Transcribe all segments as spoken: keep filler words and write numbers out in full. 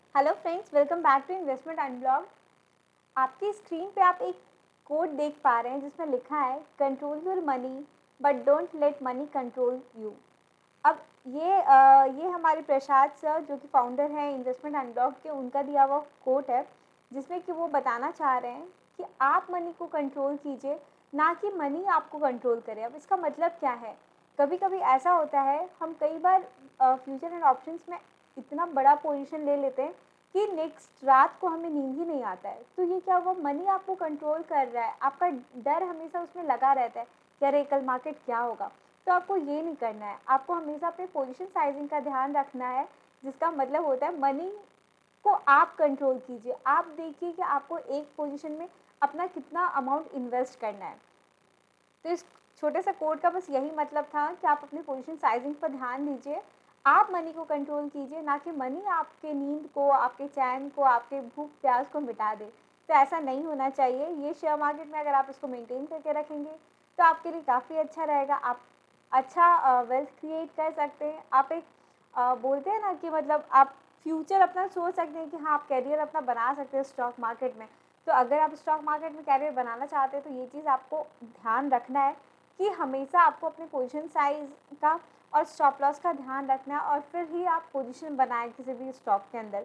Hello friends, welcome back to investment unblog. आपकी screen पे आप एक कोड देख पा रहे हैं जिसमें लिखा है control your money but don't let money control you. अब ये आ, ये हमारे प्रसाद सर जो कि फाउंडर हैं इन्वेस्टमेंट अनब्लॉग के, उनका दिया हुआ कोट है जिसमें कि वो बताना चाह रहे हैं कि आप मनी को कंट्रोल कीजिए, ना कि मनी आपको कंट्रोल करे। अब इसका मतलब क्या है? कभी कभी ऐसा होता है, हम कई बार फ्यूचर एंड ऑप्शंस में इतना बड़ा पोजीशन ले लेते हैं कि नेक्स्ट रात को हमें नींद ही नहीं आता है। तो ये क्या हुआ? मनी आपको कंट्रोल कर रहा है, आपका डर हमेशा उसमें लगा रहता है कि अरे कल मार्केट क्या होगा। तो आपको ये नहीं करना है, आपको हमेशा अपने पोजीशन साइजिंग का ध्यान रखना है, जिसका मतलब होता है मनी को आप कंट्रोल कीजिए। आप देखिए कि आपको एक पोजीशन में अपना कितना अमाउंट इन्वेस्ट करना है। तो इस छोटे से कोड का बस यही मतलब था कि आप अपनी पोजीशन साइजिंग पर ध्यान दीजिए, आप मनी को कंट्रोल कीजिए, ना कि मनी आपके नींद को, आपके चैन को, आपके भूख प्यास को मिटा दे। तो ऐसा नहीं होना चाहिए। ये शेयर मार्केट में अगर आप इसको मेंटेन करके रखेंगे तो आपके लिए काफ़ी अच्छा रहेगा। आप अच्छा वेल्थ क्रिएट कर सकते हैं। आप एक अ, बोलते हैं ना कि मतलब आप फ्यूचर अपना सोच सकते हैं कि हाँ, आप करियर अपना बना सकते हैं स्टॉक मार्केट में। तो अगर आप स्टॉक मार्केट में कैरियर बनाना चाहते हैं तो ये चीज़ आपको ध्यान रखना है कि हमेशा आपको अपने पोजीशन साइज का और स्टॉप लॉस का ध्यान रखना है, और फिर ही आप पोजीशन बनाएं किसी भी स्टॉक के अंदर।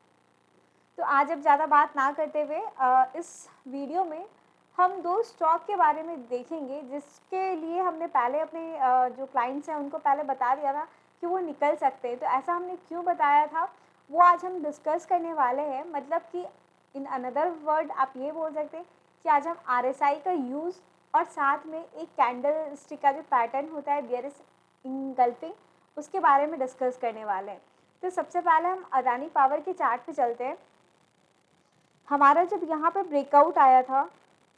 तो आज अब ज़्यादा बात ना करते हुए इस वीडियो में हम दो स्टॉक के बारे में देखेंगे, जिसके लिए हमने पहले अपने जो क्लाइंट्स हैं उनको पहले बता दिया था कि वो निकल सकते हैं। तो ऐसा हमने क्यों बताया था वो आज हम डिस्कस करने वाले हैं। मतलब कि इन अनदर वर्ड आप ये बोल सकते हैं कि आज हम आर एस आई का यूज़ और साथ में एक कैंडल स्टिक का जो पैटर्न होता है बियरिश इनगल्फिंग, उसके बारे में डिस्कस करने वाले हैं। तो सबसे पहले हम अदानी पावर के चार्ट पे चलते हैं। हमारा जब यहाँ पे ब्रेकआउट आया था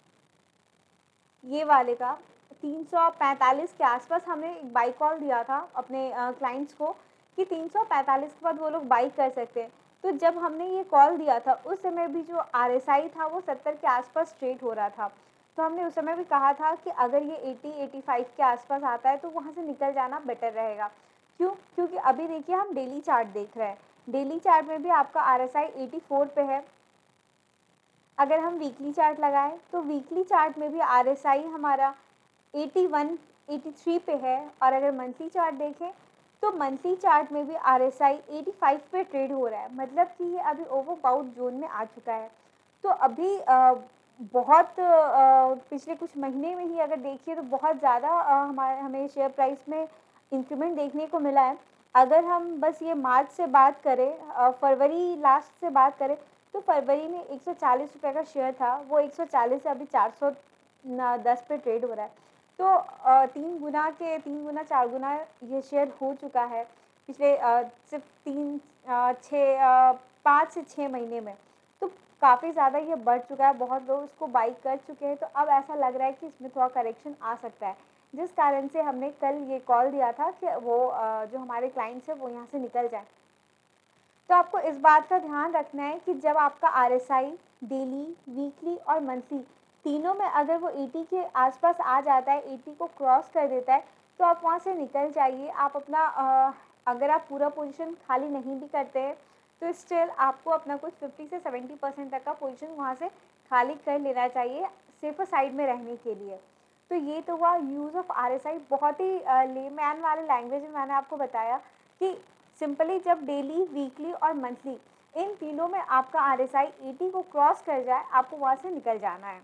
ये वाले का तीन सौ पैंतालीस के आसपास, हमने एक बाई कॉल दिया था अपने क्लाइंट्स को कि तीन सौ पैंतालीस के बाद वो लोग बाई कर सकते हैं। तो जब हमने ये कॉल दिया था उस समय भी जो आर एस आई था वो सत्तर के आसपास ट्रेड हो रहा था। तो हमने उस समय भी कहा था कि अगर ये अस्सी पचासी के आसपास आता है तो वहाँ से निकल जाना बेटर रहेगा। क्यों? क्योंकि अभी देखिए हम डेली चार्ट देख रहे हैं, डेली चार्ट में भी आपका आर एस आई चौरासी पे है। अगर हम वीकली चार्ट लगाएं तो वीकली चार्ट में भी आर एस आई हमारा इक्यासी तिरासी पे है, और अगर मंथली चार्ट देखें तो मंथली चार्ट में भी आर एस आई पचासी पे ट्रेड हो रहा है। मतलब कि ये अभी ओवरबाउट जोन में आ चुका है। तो अभी आ, बहुत आ, पिछले कुछ महीने में ही अगर देखिए तो बहुत ज़्यादा हमारे हमें शेयर प्राइस में इंक्रीमेंट देखने को मिला है। अगर हम बस ये मार्च से बात करें, फरवरी लास्ट से बात करें, तो फरवरी में एक सौ चालीस रुपये का शेयर था, वो एक सौ चालीस से अभी चार सौ दस पे ट्रेड हो रहा है। तो तीन गुना के तीन गुना चार गुना ये शेयर हो चुका है पिछले सिर्फ तीन छः पाँच से छः महीने में। तो काफ़ी ज़्यादा ये बढ़ चुका है, बहुत लोग इसको बाई कर चुके हैं। तो अब ऐसा लग रहा है कि इसमें थोड़ा करेक्शन आ सकता है, जिस कारण से हमने कल ये कॉल दिया था कि वो जो हमारे क्लाइंट्स हैं वो यहाँ से निकल जाए। तो आपको इस बात का ध्यान रखना है कि जब आपका R S I daily, weekly और मंथली तीनों में अगर वो अस्सी के आसपास आ जाता है, अस्सी को क्रॉस कर देता है, तो आप वहाँ से निकल जाइए। आप अपना आ, अगर आप पूरा पोजीशन खाली नहीं भी करते हैं तो स्टिल आपको अपना कुछ पचास से सत्तर परसेंट तक का पोजीशन वहाँ से खाली कर लेना चाहिए, सेफर साइड में रहने के लिए। तो ये तो हुआ use of R S I. बहुत ही लेमैन वाले लैंग्वेज में मैंने आपको बताया कि सिंपली जब डेली, वीकली और मंथली इन तीनों में आपका आर एस आई अस्सी को क्रॉस कर जाए, आपको वहाँ से निकल जाना है।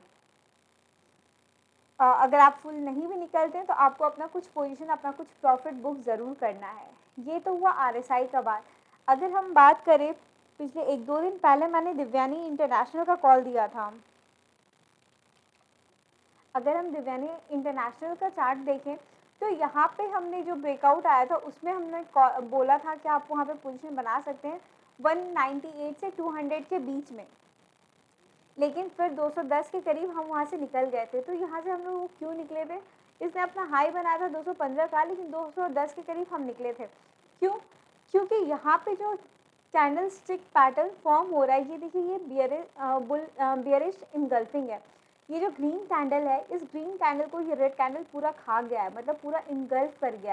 आ, अगर आप फुल नहीं भी निकलते हैं तो आपको अपना कुछ पोजीशन, अपना कुछ प्रॉफिट बुक ज़रूर करना है। ये तो हुआ आर एस आई का बात। अगर हम बात करें, पिछले एक दो दिन पहले मैंने दिव्यानी इंटरनेशनल का कॉल दिया था। अगर हम दिव्यानी इंटरनेशनल का चार्ट देखें तो यहाँ पे हमने जो ब्रेकआउट आया था उसमें हमने बोला था कि आप वहाँ पे पोजीशन बना सकते हैं एक सौ अट्ठानवे से दो सौ के बीच में, लेकिन फिर दो सौ दस के करीब हम वहाँ से निकल गए थे। तो यहाँ से हम लोग क्यों निकले थे? इसने अपना हाई बनाया था दो सौ पंद्रह का, लेकिन दो सौ दस के करीब हम निकले थे। क्यों? क्योंकि यहाँ पे जो कैंडल स्टिक पैटर्न फॉर्म हो रहा है, ये देखिए, ये बियरिश बुल बियरिश इनगल्फिंग है। ये जो ग्रीन कैंडल है, इस ग्रीन कैंडल को ये रेड कैंडल पूरा खा गया है, मतलब पूरा इनगल्फ कर गया है।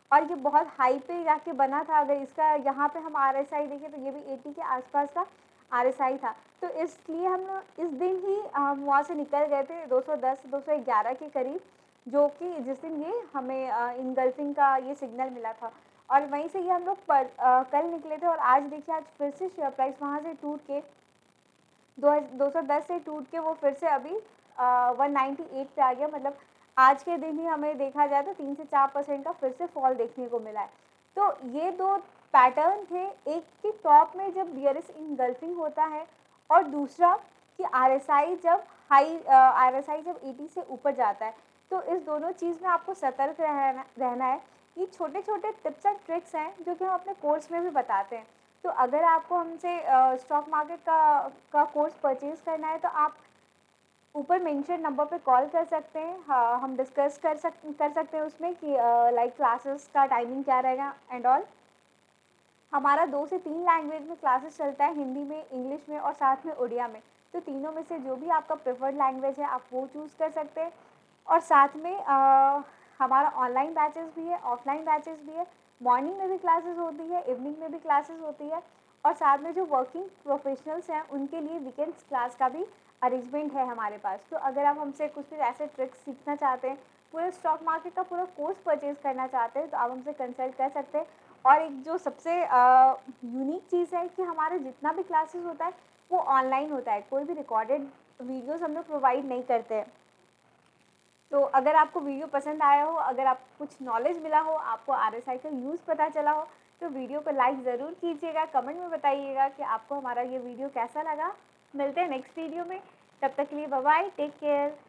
और ये बहुत हाई पे जाके बना था। अगर इसका यहाँ पे हम आर एस आई देखें तो ये भी अस्सी के आसपास का आर एस आई था। तो इसलिए हम लोग इस दिन ही हम वहाँ से निकल गए थे दो सौ दस दो सौ ग्यारह के करीब, जो कि जिस दिन ये हमें इनगल्फिंग का ये सिग्नल मिला था। और वहीं से ये हम लोग पर आ, कल निकले थे और आज देखिए आज फिर से शेयर प्राइस वहाँ से टूट के दो दो सौ दस से टूट के वो फिर से अभी वन नाइन्टी एट पे आ गया। मतलब आज के दिन ही हमें देखा जाए तो तीन से चार परसेंट का फिर से फॉल देखने को मिला है। तो ये दो पैटर्न थे, एक की टॉप में जब बियरिश इनगल्फिंग होता है और दूसरा कि आरएसआई जब हाई आरएसआई जब अस्सी से ऊपर जाता है। तो इस दोनों चीज़ में आपको सतर्क रहना रहना है। ये छोटे छोटे टिप्स एंड ट्रिक्स हैं जो कि हम अपने कोर्स में भी बताते हैं। तो अगर आपको हमसे स्टॉक मार्केट का का कोर्स परचेज़ करना है तो आप ऊपर मेंशन नंबर पे कॉल कर सकते हैं। हाँ, हम डिस्कस कर सक कर सकते हैं उसमें कि लाइक क्लासेस का टाइमिंग क्या रहेगा एंड ऑल। हमारा दो से तीन लैंग्वेज में क्लासेस चलता है, हिंदी में, इंग्लिश में और साथ में उड़िया में। तो तीनों में से जो भी आपका प्रेफर्ड लैंग्वेज है आप वो चूज़ कर सकते हैं। और साथ में आ, हमारा ऑनलाइन बैचेस भी है, ऑफलाइन बैचेस भी है। मॉर्निंग में भी क्लासेस होती है, इवनिंग में भी क्लासेस होती है। और साथ में जो वर्किंग प्रोफेशनल्स हैं उनके लिए वीकेंड्स क्लास का भी अरेंजमेंट है हमारे पास। तो अगर आप हमसे कुछ भी ऐसे ट्रिक्स सीखना चाहते हैं, पूरे स्टॉक मार्केट का पूरा कोर्स परचेज़ करना चाहते हैं, तो आप हमसे कंसल्ट कर सकते हैं। और एक जो सबसे यूनिक चीज़ है कि हमारा जितना भी क्लासेस होता है वो ऑनलाइन होता है, कोई भी रिकॉर्डेड वीडियोस हम लोग प्रोवाइड नहीं करते हैं। तो अगर आपको वीडियो पसंद आया हो, अगर आपको कुछ नॉलेज मिला हो, आपको आरएसआई का यूज़ पता चला हो, तो वीडियो को लाइक ज़रूर कीजिएगा, कमेंट में बताइएगा कि आपको हमारा ये वीडियो कैसा लगा। मिलते हैं नेक्स्ट वीडियो में, तब तक के लिए बाय बाय, टेक केयर।